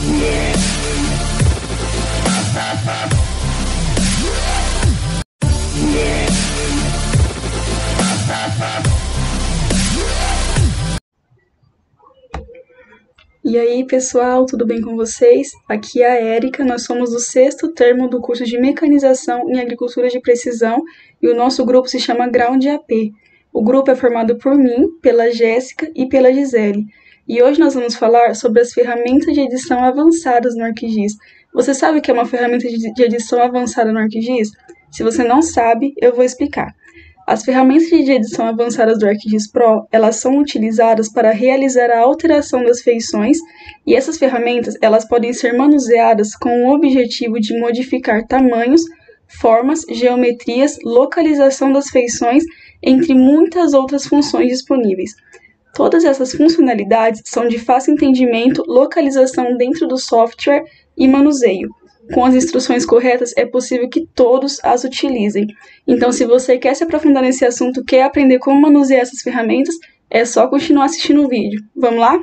E aí, pessoal, tudo bem com vocês? Aqui é a Érica, nós somos do 6º termo do curso de Mecanização em Agricultura de Precisão e o nosso grupo se chama Ground AP. O grupo é formado por mim, pela Jéssica e pela Gisele. E hoje nós vamos falar sobre as ferramentas de edição avançadas no ArcGIS. Você sabe o que é uma ferramenta de edição avançada no ArcGIS? Se você não sabe, eu vou explicar. As ferramentas de edição avançadas do ArcGIS Pro, elas são utilizadas para realizar a alteração das feições e essas ferramentas elas podem ser manuseadas com o objetivo de modificar tamanhos, formas, geometrias, localização das feições, entre muitas outras funções disponíveis. Todas essas funcionalidades são de fácil entendimento, localização dentro do software e manuseio. Com as instruções corretas, é possível que todos as utilizem. Então, se você quer se aprofundar nesse assunto, quer aprender como manusear essas ferramentas, é só continuar assistindo o vídeo. Vamos lá?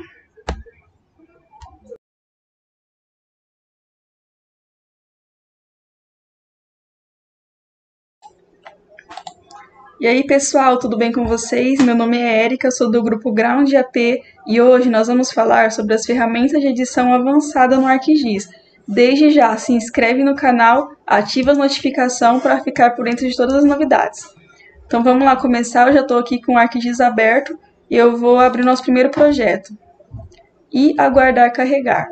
E aí, pessoal, tudo bem com vocês? Meu nome é Érica, sou do grupo Ground AP e hoje nós vamos falar sobre as ferramentas de edição avançada no ArcGIS. Desde já, se inscreve no canal, ativa as notificações para ficar por dentro de todas as novidades. Então vamos lá começar, eu já estou aqui com o ArcGIS aberto e eu vou abrir o nosso primeiro projeto. E aguardar carregar.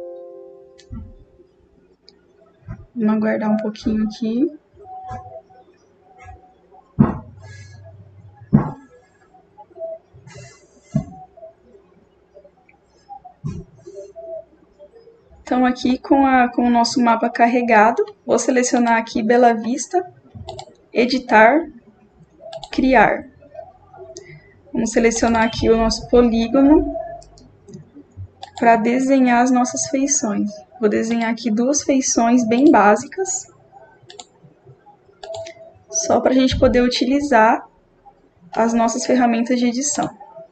Vamos aguardar um pouquinho aqui. Então, aqui com o nosso mapa carregado, vou selecionar aqui Bela Vista, Editar, Criar. Vamos selecionar aqui o nosso polígono para desenhar as nossas feições. Vou desenhar aqui 2 feições bem básicas, só para a gente poder utilizar as nossas ferramentas de edição.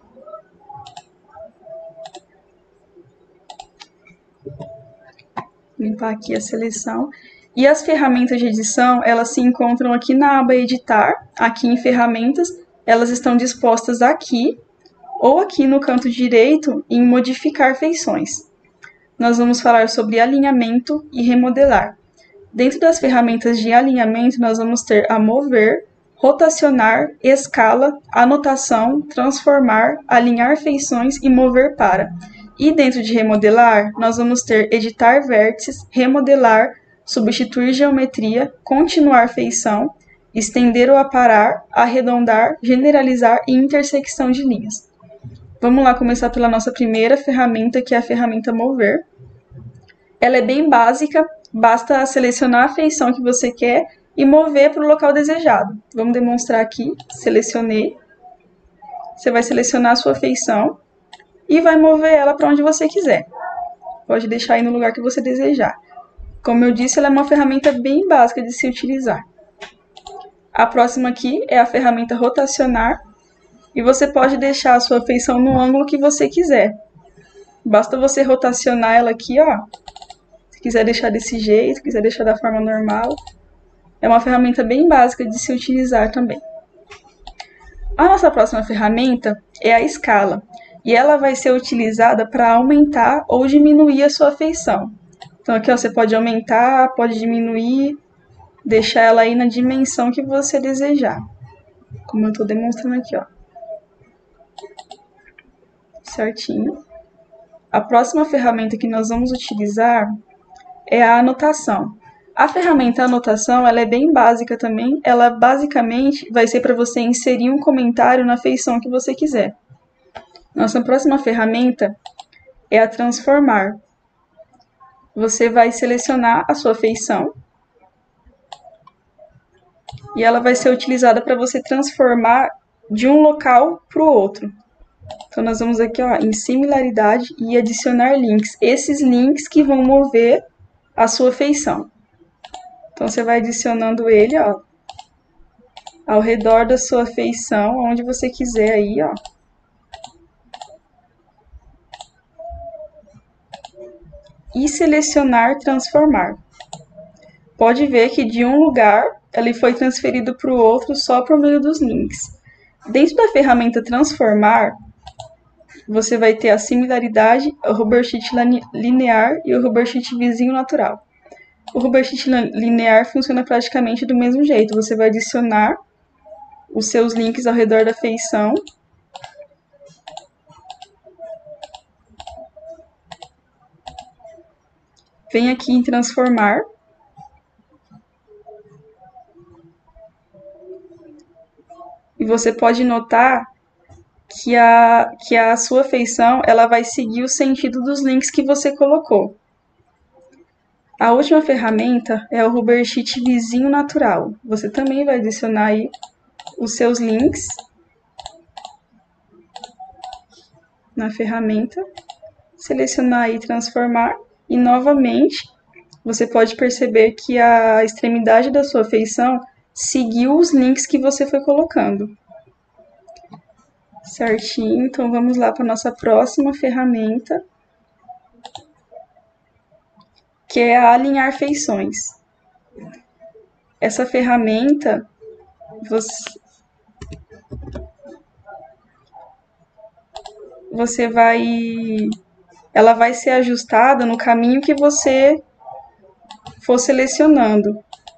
Limpar aqui a seleção. E as ferramentas de edição, elas se encontram aqui na aba Editar, aqui em Ferramentas, elas estão dispostas aqui, ou aqui no canto direito, em Modificar Feições. Nós vamos falar sobre alinhamento e remodelar. Dentro das ferramentas de alinhamento, nós vamos ter a mover, rotacionar, escala, anotação, transformar, alinhar feições e mover para. E dentro de remodelar, nós vamos ter editar vértices, remodelar, substituir geometria, continuar feição, estender ou aparar, arredondar, generalizar e intersecção de linhas. Vamos lá começar pela nossa primeira ferramenta, que é a ferramenta mover. Ela é bem básica, basta selecionar a feição que você quer e mover para o local desejado. Vamos demonstrar aqui, selecionei. Você vai selecionar a sua feição e vai mover ela para onde você quiser. Pode deixar aí no lugar que você desejar. Como eu disse, ela é uma ferramenta bem básica de se utilizar. A próxima aqui é a ferramenta rotacionar. E você pode deixar a sua feição no ângulo que você quiser. Basta você rotacionar ela aqui, ó. Se quiser deixar desse jeito, se quiser deixar da forma normal. É uma ferramenta bem básica de se utilizar também. A nossa próxima ferramenta é a escala. E ela vai ser utilizada para aumentar ou diminuir a sua feição. Então aqui ó, você pode aumentar, pode diminuir, deixar ela aí na dimensão que você desejar. Como eu estou demonstrando aqui, ó. Certinho. A próxima ferramenta que nós vamos utilizar é a anotação. A ferramenta anotação, ela é bem básica também. Ela basicamente vai ser para você inserir um comentário na feição que você quiser. Nossa próxima ferramenta é a transformar. Você vai selecionar a sua feição e ela vai ser utilizada para você transformar de um local para o outro. Então, nós vamos aqui ó, em similaridade e adicionar links. Esses links que vão mover a sua feição. Então, você vai adicionando ele ó, ao redor da sua feição, onde você quiser aí, ó. e selecionar transformar. Pode ver que de um lugar ele foi transferido para o outro só por meio dos links. Dentro da ferramenta transformar, você vai ter a similaridade, o Rubbersheet linear e o Rubbersheet vizinho natural. O Rubbersheet linear funciona praticamente do mesmo jeito. Você vai adicionar os seus links ao redor da feição. Vem aqui em transformar. E você pode notar que a sua feição ela vai seguir o sentido dos links que você colocou. A última ferramenta é o Rubbersheet vizinho natural. Você também vai adicionar aí os seus links na ferramenta, selecionar aí transformar e novamente você pode perceber que a extremidade da sua feição seguiu os links que você foi colocando. Certinho, então vamos lá para a nossa próxima ferramenta, que é a alinhar feições. Essa ferramenta, ela vai ser ajustada no caminho que você for selecionando.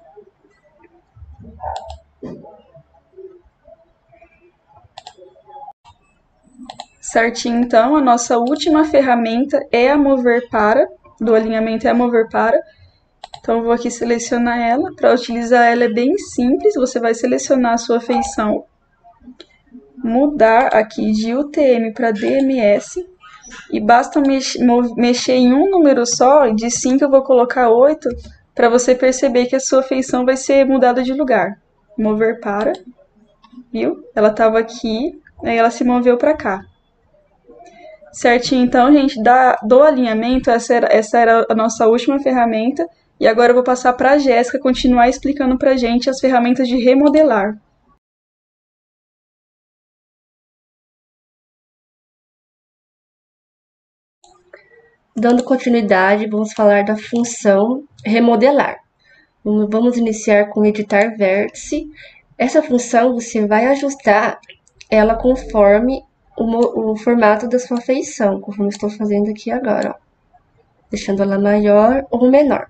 Certinho, então, a nossa última ferramenta é a mover para, do alinhamento é a mover para. Então, eu vou aqui selecionar ela. Para utilizar ela é bem simples, você vai selecionar a sua feição, mudar aqui de UTM para DMS, e basta mexer em um número só, de 5 eu vou colocar 8, para você perceber que a sua feição vai ser mudada de lugar. Mover para, viu? Ela estava aqui, aí ela se moveu para cá. Certinho, então, gente, do alinhamento, essa era a nossa última ferramenta. E agora eu vou passar para a Jéssica continuar explicando para a gente as ferramentas de remodelar. Dando continuidade, vamos falar da função remodelar. Vamos iniciar com editar vértice. Essa função você vai ajustar ela conforme o formato da sua feição, conforme estou fazendo aqui agora, ó. Deixando ela maior ou menor.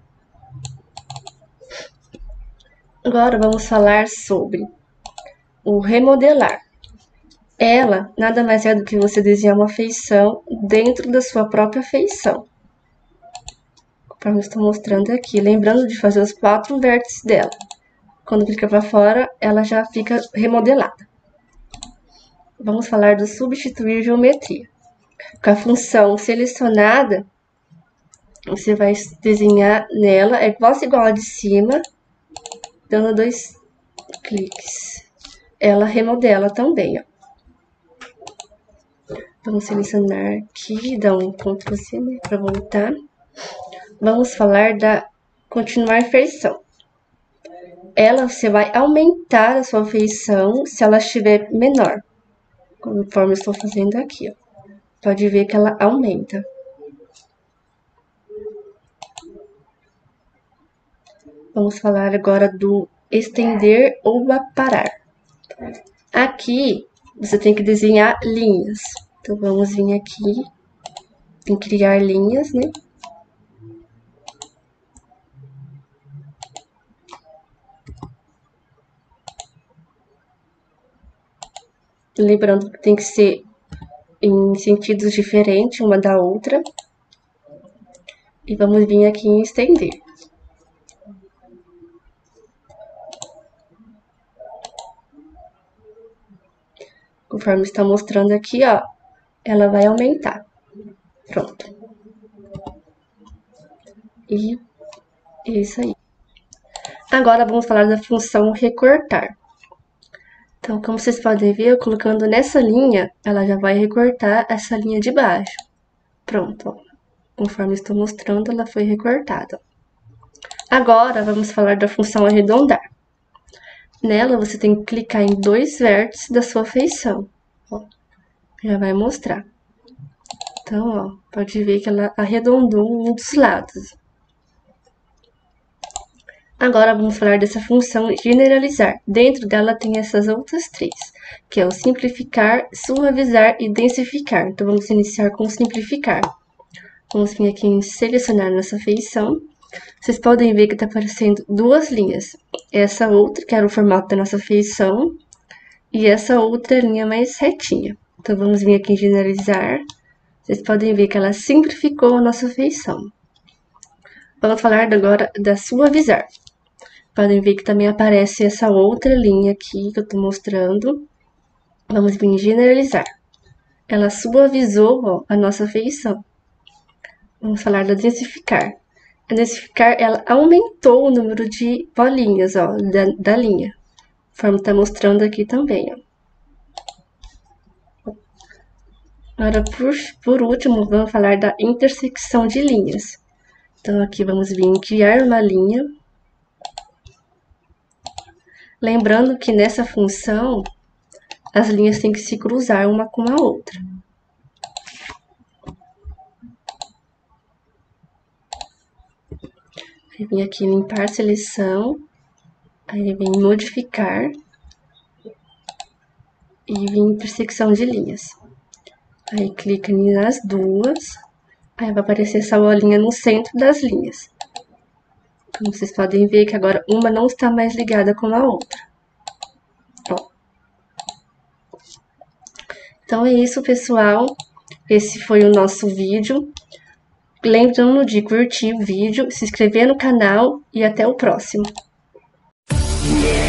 Agora vamos falar sobre o remodelar. Ela nada mais é do que você desenhar uma feição dentro da sua própria feição. Conforme eu estou mostrando aqui. Lembrando de fazer os 4 vértices dela. Quando clica para fora, ela já fica remodelada. Vamos falar do substituir geometria. Com a função selecionada, você vai desenhar nela, é igual a de cima, dando 2 cliques. Ela remodela também, ó. Vamos selecionar aqui, dar um Ctrl+C, né, para voltar. Vamos falar da continuar feição. Ela, você vai aumentar a sua feição se ela estiver menor. Conforme eu estou fazendo aqui, ó. Pode ver que ela aumenta. Vamos falar agora do estender ou aparar. Aqui, você tem que desenhar linhas. Então, vamos vir aqui em criar linhas, né? Lembrando que tem que ser em sentidos diferentes uma da outra. E vamos vir aqui em estender. Conforme está mostrando aqui, ó, ela vai aumentar. Pronto. E isso aí. Agora vamos falar da função recortar. Então, como vocês podem ver, eu colocando nessa linha, ela já vai recortar essa linha de baixo. Pronto, ó. Conforme estou mostrando, ela foi recortada. Agora, vamos falar da função arredondar. Nela, você tem que clicar em 2 vértices da sua feição. Ó, já vai mostrar. Então, ó, pode ver que ela arredondou um dos lados. Agora vamos falar dessa função generalizar. Dentro dela tem essas outras três, que é o simplificar, suavizar e densificar. Então vamos iniciar com simplificar. Vamos vir aqui em selecionar nossa feição. Vocês podem ver que está aparecendo duas linhas. Essa outra, que era o formato da nossa feição, e essa outra linha mais retinha. Então vamos vir aqui em generalizar. Vocês podem ver que ela simplificou a nossa feição. Vamos falar agora da suavizar. Podem ver que também aparece essa outra linha aqui que eu tô mostrando. Vamos vir em generalizar. Ela suavizou, ó, a nossa feição. Vamos falar da densificar. A densificar, ela aumentou o número de bolinhas, ó, da linha. Conforme tá mostrando aqui também, ó. Agora, por último, vamos falar da intersecção de linhas. Então, aqui vamos vir em criar uma linha. Lembrando que nessa função, as linhas têm que se cruzar uma com a outra. Aí vem aqui em limpar seleção, aí vem em modificar e vem em intersecção de linhas. Aí clica nas duas, aí vai aparecer essa bolinha no centro das linhas. Como vocês podem ver que agora uma não está mais ligada com a outra. Ó. Então é isso, pessoal. Esse foi o nosso vídeo. Lembrando de curtir o vídeo, se inscrever no canal e até o próximo.